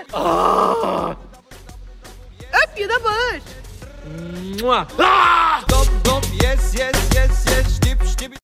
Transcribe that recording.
Öp ya da bağır. Dop dop yes yes yes yes dip dip.